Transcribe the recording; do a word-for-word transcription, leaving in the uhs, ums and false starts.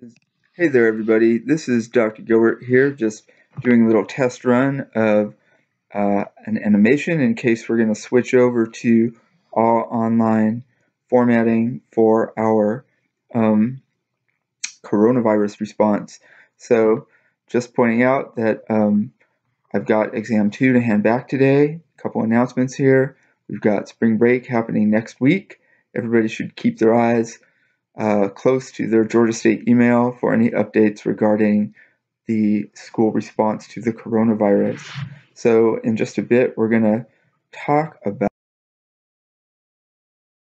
Hey there, everybody. This is Doctor Gilbert here, just doing a little test run of uh, an animation in case we're going to switch over to all online formatting for our um, coronavirus response. So, just pointing out that um, I've got exam two to hand back today. A couple announcements here. We've got spring break happening next week. Everybody should keep their eyes uh, close to their Georgia State email for any updates regarding the school response to the coronavirus. So in just a bit, we're going to talk about